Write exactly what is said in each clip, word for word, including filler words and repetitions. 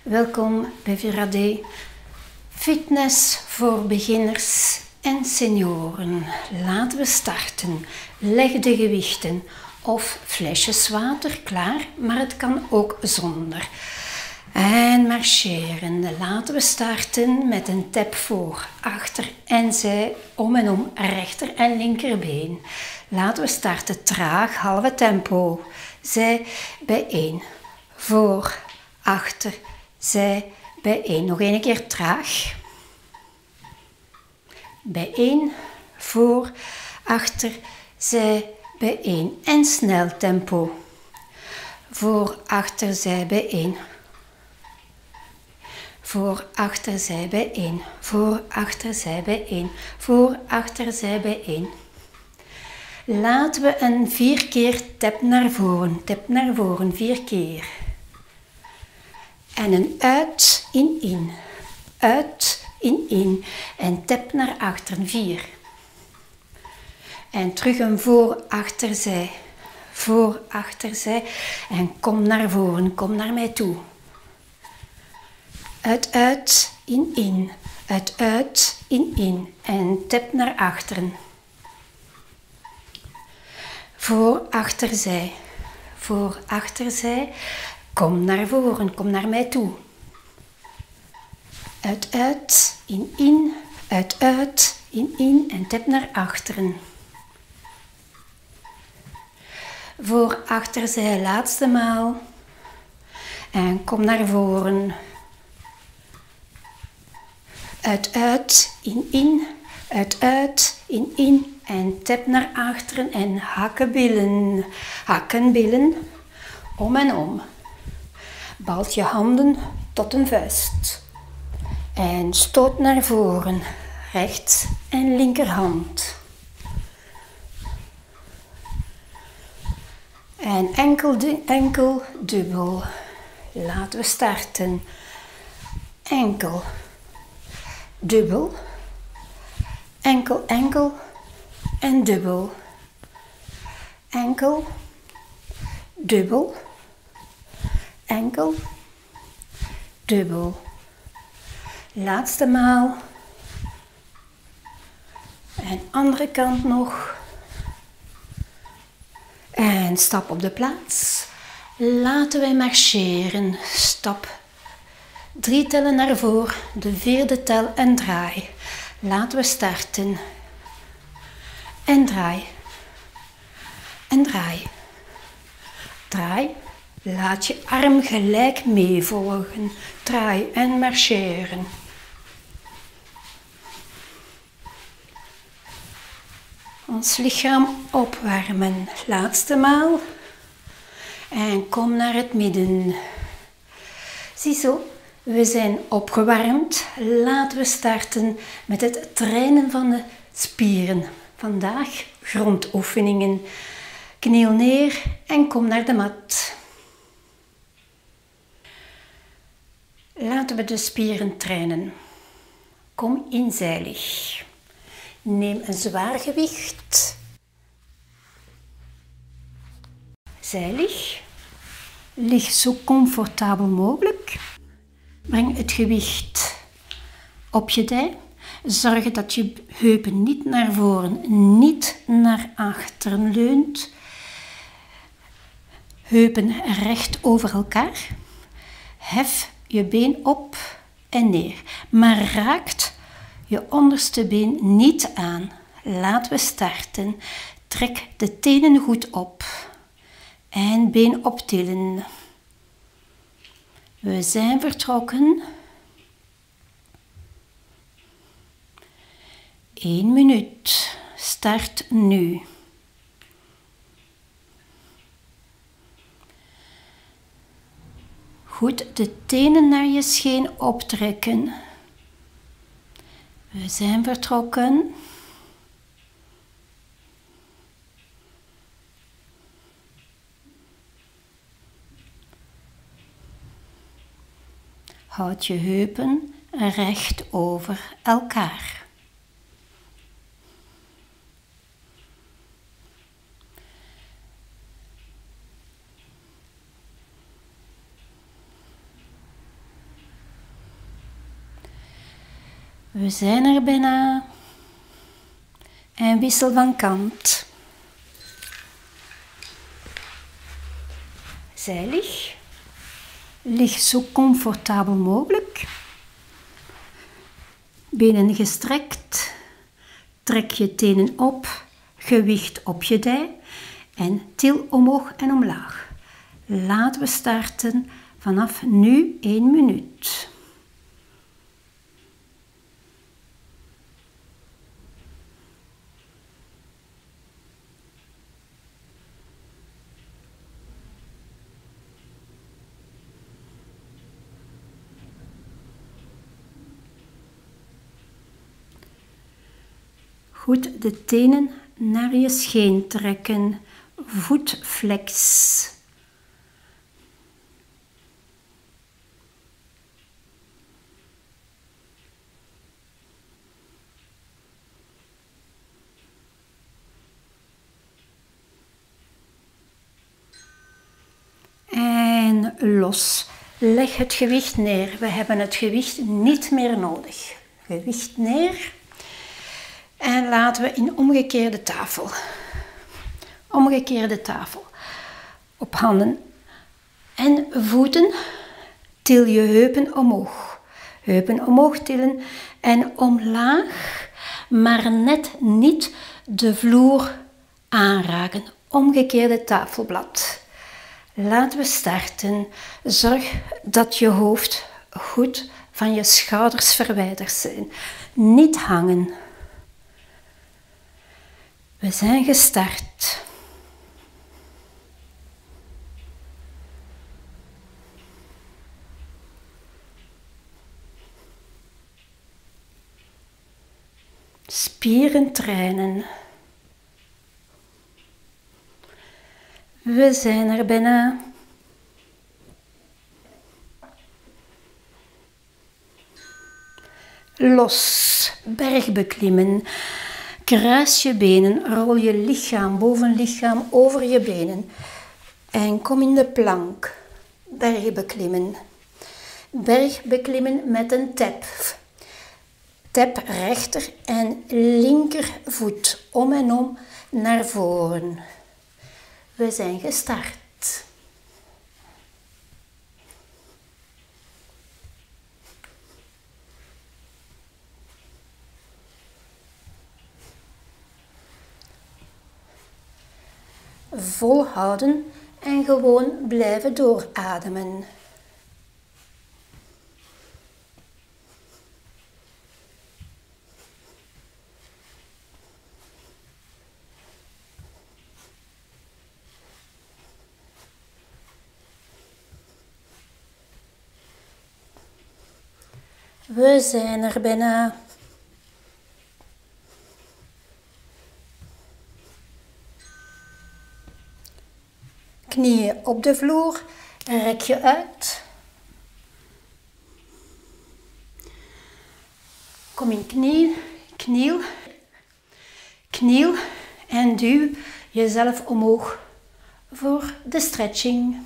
Welkom bij Virade. Fitness voor beginners en senioren. Laten we starten. Leg de gewichten of flesjes water klaar, maar het kan ook zonder. En marcheren. Laten we starten met een tap voor, achter en zij, om en om, rechter en linkerbeen. Laten we starten traag, halve tempo. Zij bijeen, voor, achter, zij bijeen. Nog een keer traag. Bijeen, voor, achter, zij bijeen. En snel tempo. Voor, achter, zij bijeen. Voor, achter, zij bijeen. Voor, achter, zij bijeen. Voor, achter, zij bijeen. Laten we een vier keer tap naar voren. Tap naar voren, vier keer. En een uit, in, in. Uit, in, in. En tap naar achteren, vier. En terug een voor, achter, zij. Voor, achter, zij. En kom naar voren, kom naar mij toe. Uit, uit, in, in. Uit, uit, in, in. En tap naar achteren. Voor, achter, zij. Voor, achter, zij. Kom naar voren, kom naar mij toe. Uit, uit, in, in. Uit, uit, in, in. En tap naar achteren. Voor, achter, zij. Laatste maal. En kom naar voren. Uit, uit, in, in. Uit, uit, in, in. En tap naar achteren en hakken billen. Hakken billen. Om en om. Balt je handen tot een vuist. En stoot naar voren. Rechts en linkerhand. En enkel, enkel dubbel. Laten we starten. Enkel. Dubbel. Enkel, enkel. En dubbel. Enkel. Dubbel. Enkel. Dubbel. Laatste maal. En andere kant nog. En stap op de plaats. Laten wij marcheren. Stap. Drie tellen naar voren. De vierde tel en draai. Laten we starten. En draai. En draai. Draai. Laat je arm gelijk meevolgen. Draai en marcheren. Ons lichaam opwarmen. Laatste maal. En kom naar het midden. Ziezo, we zijn opgewarmd. Laten we starten met het trainen van de spieren. Vandaag grondoefeningen. Kniel neer en kom naar de mat. Laten we de spieren trainen. Kom inzijlig. Neem een zwaar gewicht. Zijlig. Lig zo comfortabel mogelijk. Breng het gewicht op je dij. Zorg dat je heupen niet naar voren, niet naar achteren leunt. Heupen recht over elkaar. Hef je been op en neer, maar raakt je onderste been niet aan. Laten we starten. Trek de tenen goed op en been optillen. We zijn vertrokken. Eén minuut. Start nu. Goed de tenen naar je scheen optrekken. We zijn vertrokken. Houd je heupen recht over elkaar. We zijn er bijna. En wissel van kant. Zijlig. Lig zo comfortabel mogelijk. Benen gestrekt. Trek je tenen op. Gewicht op je dij. En til omhoog en omlaag. Laten we starten vanaf nu één minuut. Goed de tenen naar je scheen trekken. Voetflex. En los. Leg het gewicht neer. We hebben het gewicht niet meer nodig. Gewicht neer. En laten we in omgekeerde tafel. Omgekeerde tafel. Op handen en voeten. Til je heupen omhoog. Heupen omhoog tillen en omlaag. Maar net niet de vloer aanraken. Omgekeerde tafelblad. Laten we starten. Zorg dat je hoofd goed van je schouders verwijderd zijn. Niet hangen. We zijn gestart. Spieren trainen. We zijn er bijna. Los. Bergbeklimmen. Kruis je benen, rol je lichaam, bovenlichaam over je benen. En kom in de plank. Bergbeklimmen. Bergbeklimmen met een tap. Tap rechter en linkervoet om en om naar voren. We zijn gestart. Volhouden en gewoon blijven doorademen. We zijn er bijna. Knieën op de vloer, rek je uit. Kom in knie, kniel, kniel en duw jezelf omhoog voor de stretching.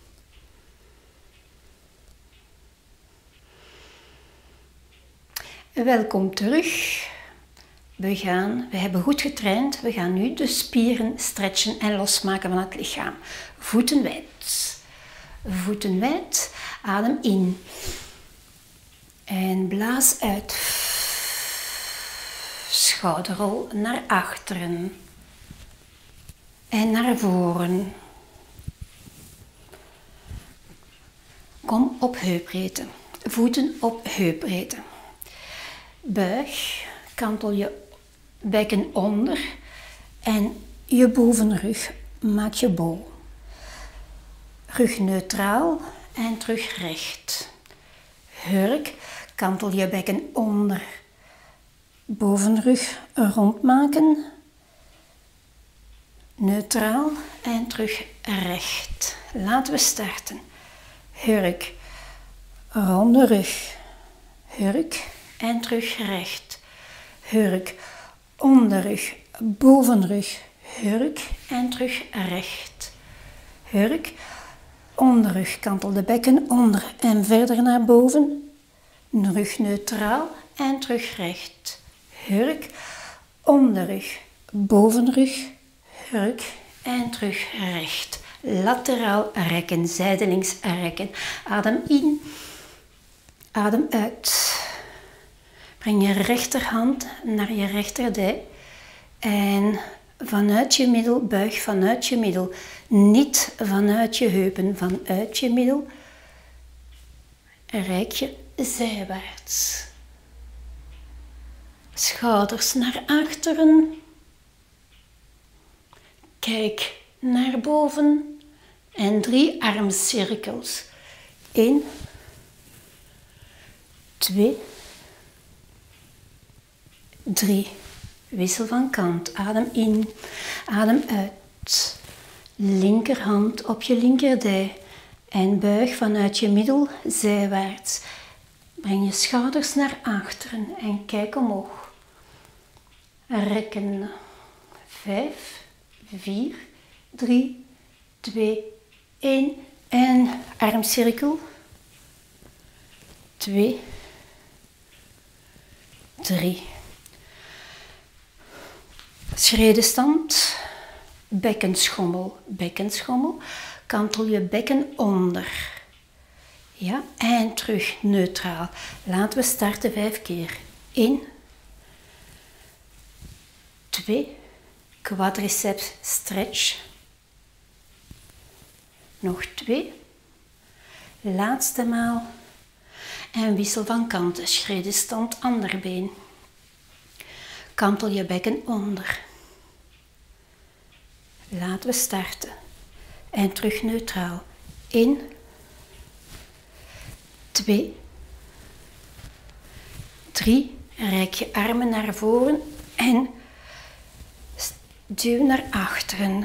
Welkom terug. We, gaan, we hebben goed getraind. We gaan nu de spieren stretchen en losmaken van het lichaam. Voeten wijd. Voeten wijd. Adem in. En blaas uit. Schouderrol naar achteren. En naar voren. Kom op heupbreedte. Voeten op heupbreedte. Buig. Kantel je bekken onder en je bovenrug maak je bol. Rug neutraal en terug recht. Hurk, kantel je bekken onder. Bovenrug rond maken. Neutraal en terug recht. Laten we starten. Hurk, ronde rug. Hurk en terug recht. Hurk, onderrug, bovenrug, hurk en terug recht. Hurk, onderrug, kantel de bekken onder en verder naar boven. Rug neutraal en terug recht. Hurk, onderrug, bovenrug, hurk en terug recht. Lateraal rekken, zijdelings rekken. Adem in, adem uit. Breng je rechterhand naar je rechterdij en vanuit je middel, buig vanuit je middel. Niet vanuit je heupen, vanuit je middel. Reik je zijwaarts. Schouders naar achteren. Kijk naar boven. En drie armcirkels. Eén. Twee. Drie. Wissel van kant. Adem in. Adem uit. Linkerhand op je linkerdij. En buig vanuit je middel zijwaarts. Breng je schouders naar achteren en kijk omhoog. Rekken. Vijf, vier, drie, twee, één. En armcirkel. Twee, drie. Schredestand. Bekkenschommel. Bekkenschommel. Kantel je bekken onder. Ja, en terug neutraal. Laten we starten vijf keer. Eén. Twee. Quadriceps stretch. Nog twee. Laatste maal. En wissel van kanten. Schredestand ander been. Kantel je bekken onder. Laten we starten. En terug neutraal. Eén. Twee. Drie. Reik je armen naar voren en duw naar achteren.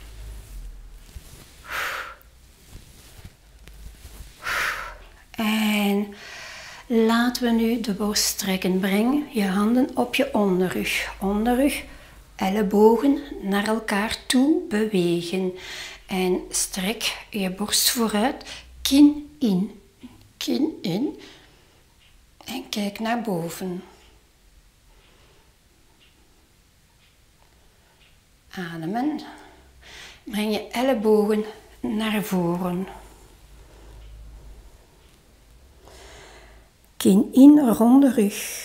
En laten we nu de borst strekken. Breng je handen op je onderrug. Onderrug, ellebogen naar elkaar toe bewegen. En strek je borst vooruit, kin in, kin in. En kijk naar boven. Ademen. Breng je ellebogen naar voren. Kin in, ronde rug.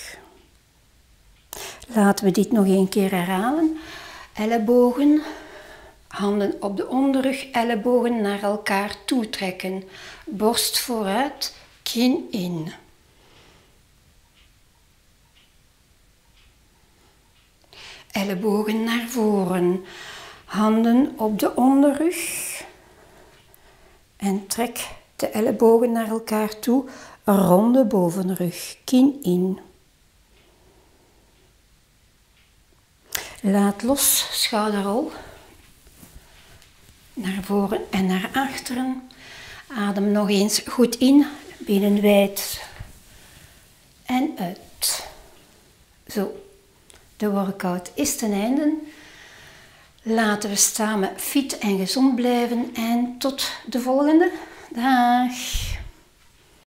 Laten we dit nog een keer herhalen. Ellebogen, handen op de onderrug, ellebogen naar elkaar toe trekken. Borst vooruit, kin in. Ellebogen naar voren, handen op de onderrug. En trek de ellebogen naar elkaar toe, ronde bovenrug, kin in. Laat los, schouderrol. Naar voren en naar achteren. Adem nog eens goed in, benen wijd. En uit. Zo, de workout is ten einde. Laten we samen fit en gezond blijven en tot de volgende. Dag!